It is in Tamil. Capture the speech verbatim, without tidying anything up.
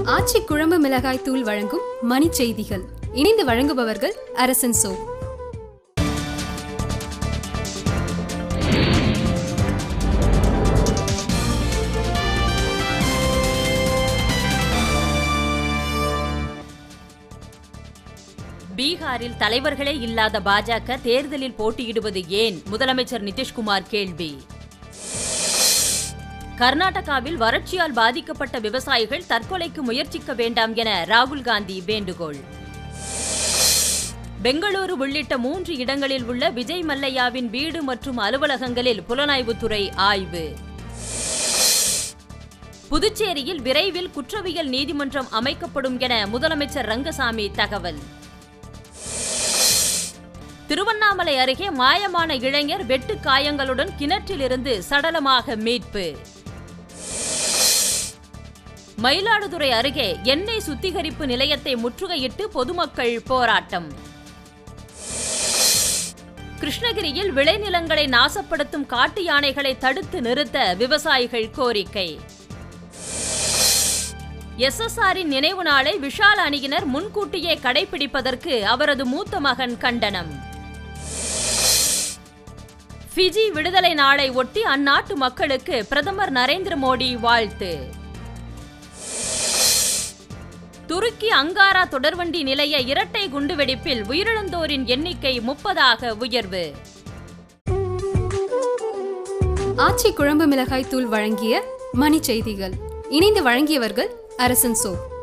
ஆச்சி குழம்பு மிளகாய் தூள் வழங்கும் மணி செய்திகள். இணைந்து வழங்குபவர்கள் அரசன் சோ. பீகாரில் தலைவர்களே இல்லாத பாஜக தேர்தலில் போட்டியிடுவது ஏன்? முதலமைச்சர் நிதிஷ்குமார் கேள்வி. கர்நாடகாவில் வறட்சியால் பாதிக்கப்பட்ட விவசாயிகள் தற்கொலைக்கு முயற்சிக்க வேண்டாம் என ராகுல் காந்தி வேண்டுகோள். பெங்களூரு உள்ளிட்ட மூன்று இடங்களில் உள்ள விஜய் மல்லையாவின் வீடு மற்றும் அலுவலகங்களில் புலனாய்வுத்துறை ஆய்வு. புதுச்சேரியில் விரைவில் குற்றவியல் நீதிமன்றம் அமைக்கப்படும் என முதலமைச்சர் ரங்கசாமி தகவல். திருவண்ணாமலை அருகே மாயமான இளைஞர் வெட்டு காயங்களுடன் கிணற்றிலிருந்து சடலமாக மீட்பு. மயிலாடுதுறை அருகே எண்ணெய் சுத்திகரிப்பு நிலையத்தை முற்றுகையிட்டு பொதுமக்கள் போராட்டம். கிருஷ்ணகிரியில் விளைநிலங்களை நாசப்படுத்தும் காட்டு யானைகளை தடுத்து நிறுத்த விவசாயிகள் கோரிக்கை. எஸ் எஸ் ஆரின் நினைவு நாளை விஷால் அணியினர் முன்கூட்டியே கடைபிடிப்பதற்கு அவரது மூத்த மகன் கண்டனம். ஃபிஜி விடுதலை நாளை ஒட்டி அந்நாட்டு மக்களுக்கு பிரதமர் நரேந்திர மோடி வாழ்த்து. துருக்கி அங்காரா தொடர்வண்டி நிலைய இரட்டை குண்டுவெடிப்பில் உயிரிழந்தோரின் எண்ணிக்கை முப்பதாக உயர்வு. ஆச்சி குழம்பு மிளகாய் தூள் வழங்கிய மணி செய்திகள். இணைந்து வழங்கியவர்கள் அரசன் சோ.